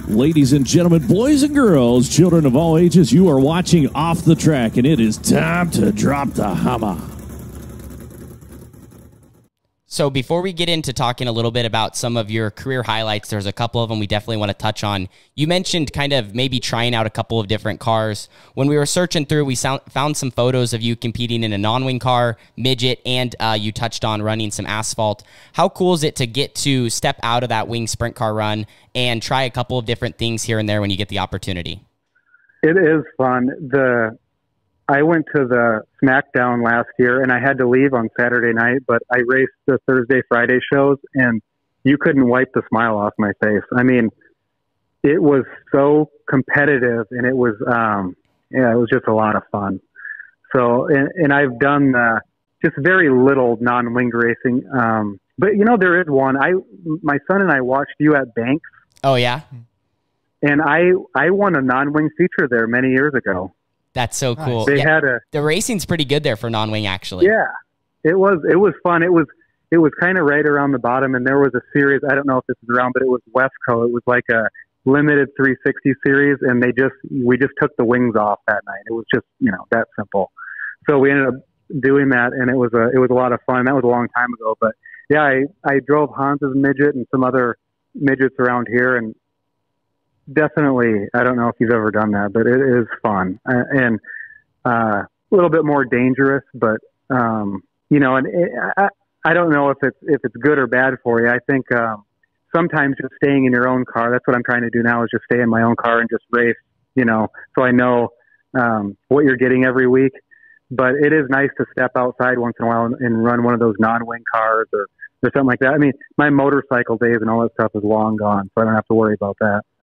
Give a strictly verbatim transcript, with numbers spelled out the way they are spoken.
Ladies and gentlemen, boys and girls, children of all ages, you are watching Off the Track, and it is time to drop the hammer. So before we get into talking a little bit about some of your career highlights, there's a couple of them we definitely want to touch on. You mentioned kind of maybe trying out a couple of different cars. When we were searching through, we found some photos of you competing in a non-wing car, midget, and uh, you touched on running some asphalt. How cool is it to get to step out of that wing sprint car run and try a couple of different things here and there when you get the opportunity? It is fun. The I went to the SmackDown last year, and I had to leave on Saturday night, but I raced the Thursday, Friday shows, and you couldn't wipe the smile off my face. I mean, it was so competitive, and it was, um, yeah, it was just a lot of fun. So, and, and I've done uh, just very little non-wing racing, um, but you know, there is one. I, my son and I watched you at Banks. Oh yeah, and I, I won a non-wing feature there many years ago. That's so cool. They yeah, had a the racing's pretty good there for non-wing, actually. Yeah, it was. It was fun. It was. It was kind of right around the bottom, and there was a series. I don't know if this is around, but it was Westco. It was like a limited three sixty series, and they just we just took the wings off that night. It was just you know that simple. So we ended up doing that, and it was a it was a lot of fun. That was a long time ago, but yeah, I I drove Hans's midget and some other midgets around here, and definitely, I don't know if you've ever done that, but it is fun uh, and uh, a little bit more dangerous. But um, you know, and it, I, I don't know if it's if it's good or bad for you. I think um, sometimes just staying in your own car. That's what I'm trying to do now. Is just stay in my own car and just race. You know, so I know um, what you're getting every week. But it is nice to step outside once in a while and, and run one of those non-wing cars or or something like that. I mean, my motorcycle days and all that stuff is long gone, so I don't have to worry about that.